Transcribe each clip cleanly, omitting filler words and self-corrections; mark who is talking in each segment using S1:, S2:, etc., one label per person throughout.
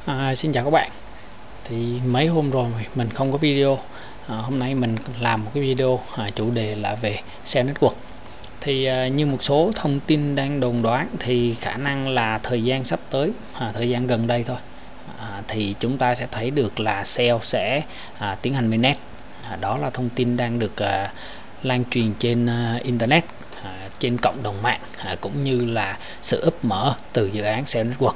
S1: Xin chào các bạn. Thì mấy hôm rồi mình không có video. Hôm nay mình làm một cái video chủ đề là về SEO Network. Thì như một số thông tin đang đồn đoán thì khả năng là thời gian sắp tới, thời gian gần đây thôi, thì chúng ta sẽ thấy được là SEO sẽ tiến hành mainnet. Đó là thông tin đang được lan truyền trên internet, trên cộng đồng mạng, cũng như là sự úp mở từ dự án SEO Network.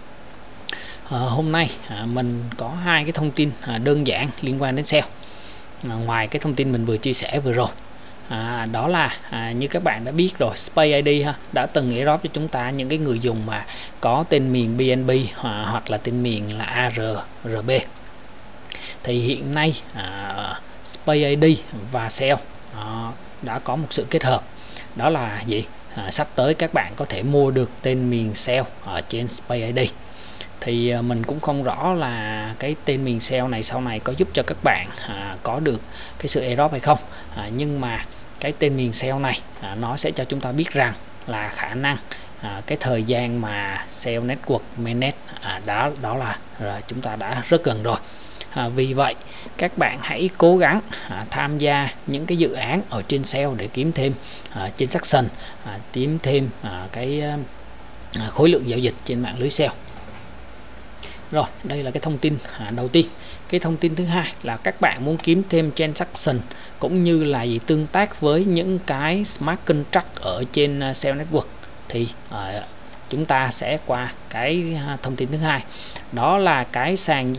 S1: Hôm nay mình có hai cái thông tin đơn giản liên quan đến SEO, ngoài cái thông tin mình vừa chia sẻ vừa rồi. Đó là như các bạn đã biết rồi, Space ID đã từng airdrop cho chúng ta những cái người dùng mà có tên miền BNB hoặc là tên miền là ARRB. Thì hiện nay Space ID và SEO đã có một sự kết hợp. Đó là gì? Sắp tới các bạn có thể mua được tên miền SEO ở trên Space ID. Thì mình cũng không rõ là cái tên miền SEO này sau này có giúp cho các bạn có được cái sự airdrop hay không, nhưng mà cái tên miền SEO này nó sẽ cho chúng ta biết rằng là khả năng cái thời gian mà SEO Network mainnet đó là chúng ta đã rất gần rồi. Vì vậy các bạn hãy cố gắng tham gia những cái dự án ở trên SEO để kiếm thêm trên section, kiếm thêm cái khối lượng giao dịch trên mạng lưới SEO. Rồi, đây là cái thông tin đầu tiên. Cái thông tin thứ hai là các bạn muốn kiếm thêm transaction cũng như là tương tác với những cái smart contract ở trên SEO Network, thì chúng ta sẽ qua cái thông tin thứ hai. Đó là cái sàn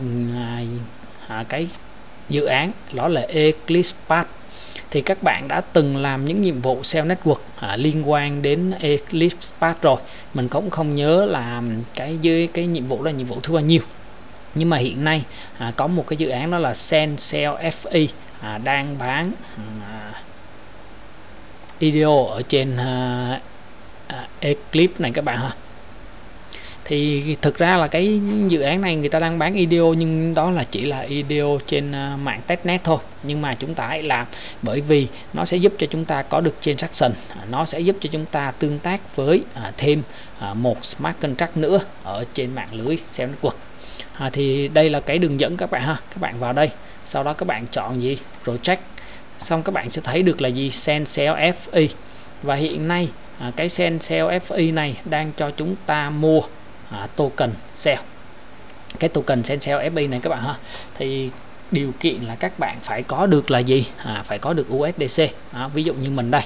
S1: cái dự án đó là Eclipse Path. Thì các bạn đã từng làm những nhiệm vụ SEO Network liên quan đến Eclipse Path rồi. Mình cũng không nhớ là cái nhiệm vụ là nhiệm vụ thứ bao nhiêu. Nhưng mà hiện nay có một cái dự án đó là SEO FI đang bán IDO ở trên Eclipse này các bạn ha. Thì thực ra là cái dự án này người ta đang bán IDO, nhưng đó là chỉ là IDO trên mạng testnet thôi. Nhưng mà chúng ta hãy làm, bởi vì nó sẽ giúp cho chúng ta có được transaction, nó sẽ giúp cho chúng ta tương tác với thêm một smart contract nữa ở trên mạng lưới SEO Network. Thì đây là cái đường dẫn các bạn ha. Các bạn vào đây, sau đó các bạn chọn gì project, xong các bạn sẽ thấy được là gì SEO FI. Và hiện nay cái SEO FI này đang cho chúng ta mua token SEO. Cái token SEO FI này các bạn ha, thì điều kiện là các bạn phải có được là gì? Phải có được USDC. Ví dụ như mình đây,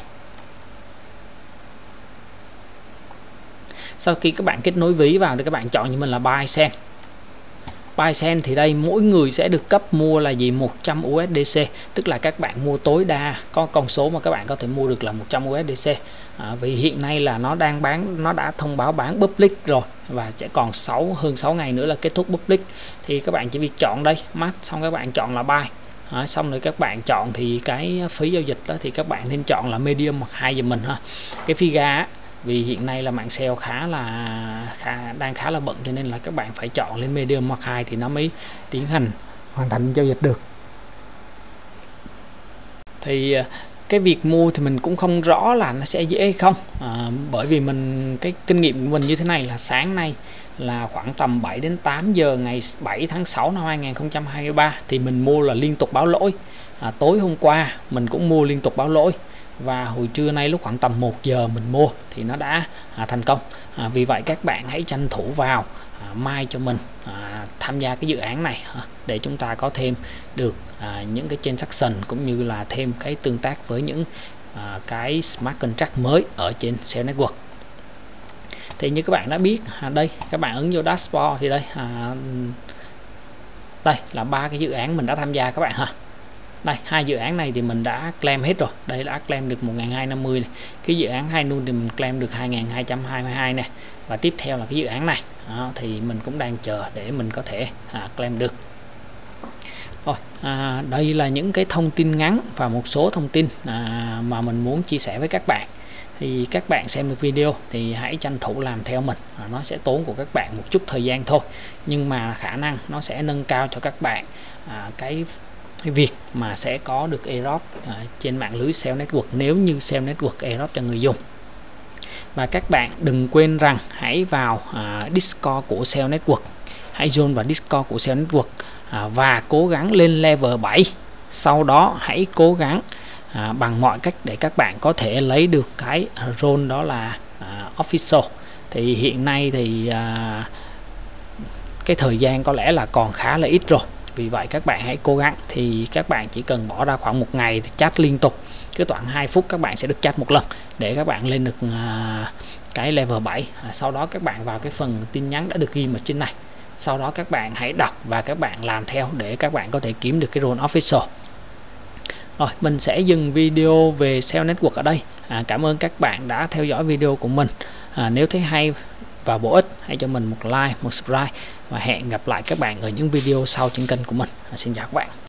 S1: sau khi các bạn kết nối ví vào thì các bạn chọn như mình là Bison. Bison thì đây mỗi người sẽ được cấp mua là gì 100 USDC, tức là các bạn mua tối đa có con số mà các bạn có thể mua được là 100 USDC. Vì hiện nay là nó đang bán, nó đã thông báo bán public rồi và sẽ còn hơn 6 ngày nữa là kết thúc public. Thì các bạn chỉ việc chọn đây match, xong các bạn chọn là buy. Xong rồi các bạn chọn thì cái phí giao dịch đó thì các bạn nên chọn là medium hoặc 2 giùm mình ha. Cái phí ga vì hiện nay là mạng SEO đang khá là bận, cho nên là các bạn phải chọn lên medium hoặc 2 thì nó mới hoàn thành giao dịch được. Thì cái việc mua thì mình cũng không rõ là nó sẽ dễ hay không, bởi vì cái kinh nghiệm của mình như thế này là sáng nay là khoảng tầm 7 đến 8 giờ ngày 7 tháng 6 năm 2023 thì mình mua là liên tục báo lỗi. Tối hôm qua mình cũng mua liên tục báo lỗi, và hồi trưa nay lúc khoảng tầm 1 giờ mình mua thì nó đã thành công. Vì vậy các bạn hãy tranh thủ vào mai cho mình tham gia cái dự án này để chúng ta có thêm được những cái transaction cũng như là thêm cái tương tác với những cái smart contract mới ở trên SEO Network. Thì như các bạn đã biết, đây các bạn ấn vô dashboard thì đây đây là 3 cái dự án mình đã tham gia các bạn ha. Đây, 2 dự án này thì mình đã claim hết rồi. Đây đã claim được 1250 này. Cái dự án 2 nun thì mình claim được 2222 này. Và tiếp theo là cái dự án này. Thì mình cũng đang chờ để mình có thể claim được. Rồi, đây là những cái thông tin ngắn và một số thông tin mà mình muốn chia sẻ với các bạn. Thì các bạn xem được video thì hãy tranh thủ làm theo mình. Nó sẽ tốn của các bạn một chút thời gian thôi, nhưng mà khả năng nó sẽ nâng cao cho các bạn cái việc mà sẽ có được airdrop trên mạng lưới SEO Network nếu như SEO Network airdrop cho người dùng. Và các bạn đừng quên rằng hãy vào Discord của SEO Network hãy join vào Discord của SEO Network và cố gắng lên level 7. Sau đó hãy cố gắng bằng mọi cách để các bạn có thể lấy được cái role đó là official. Thì hiện nay thì cái thời gian có lẽ là còn khá là ít rồi, vì vậy các bạn hãy cố gắng. Thì các bạn chỉ cần bỏ ra khoảng 1 ngày thì chat liên tục, cứ khoảng 2 phút các bạn sẽ được chat một lần để các bạn lên được cái level 7. Sau đó các bạn vào cái phần tin nhắn đã được ghi ở trên này, sau đó các bạn hãy đọc và các bạn làm theo để các bạn có thể kiếm được cái role official. Rồi, mình sẽ dừng video về SEO Network ở đây. Cảm ơn các bạn đã theo dõi video của mình. Nếu thấy hay và bổ ích, hãy cho mình một like, một subscribe và hẹn gặp lại các bạn ở những video sau trên kênh của mình. Xin chào các bạn.